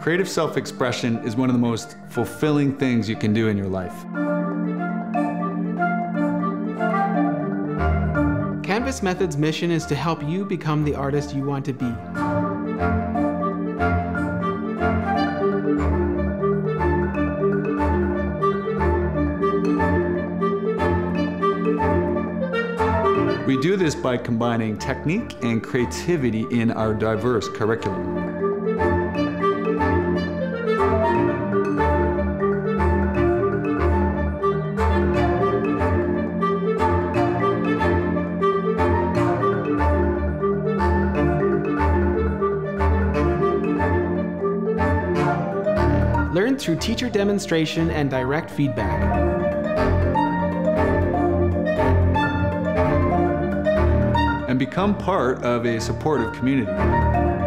Creative self-expression is one of the most fulfilling things you can do in your life. Canvas Method's mission is to help you become the artist you want to be. We do this by combining technique and creativity in our diverse curriculum. Learn through teacher demonstration and direct feedback. And become part of a supportive community.